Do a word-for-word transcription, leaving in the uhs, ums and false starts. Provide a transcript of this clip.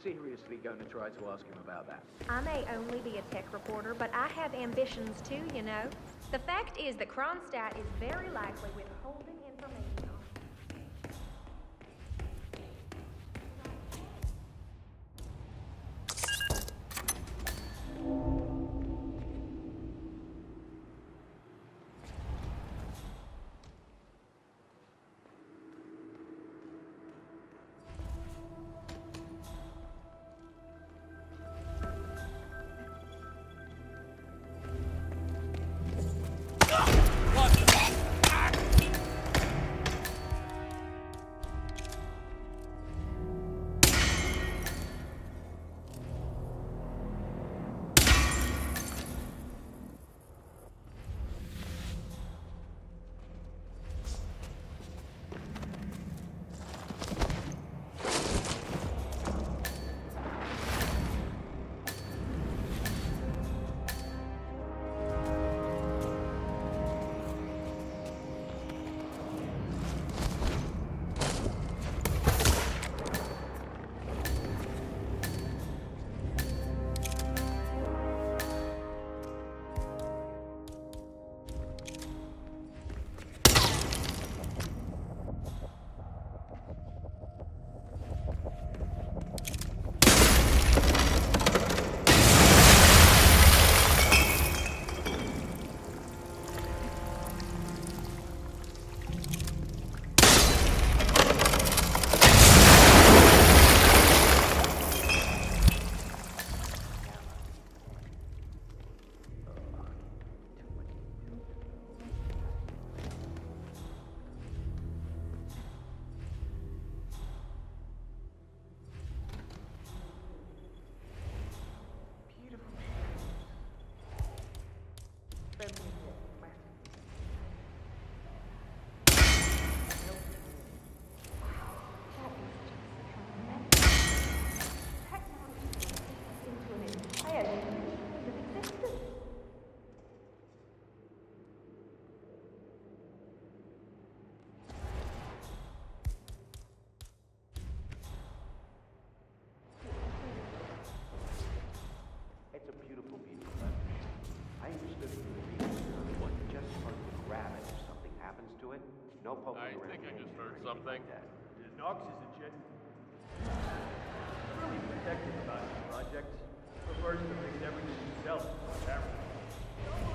seriously going to try to ask him about that? I may only be a tech reporter, but I have ambitions too, you know. The fact is that Kronstadt is very likely withholding information on... It's a beautiful, beautiful weapon. I understood it from the reading. What, just supposed to grab it if something happens to it? No poking I around. think I the just edges heard or anything something. like that. Nox is a gen... really protective about his project. Prefers to fix everything himself, apparently.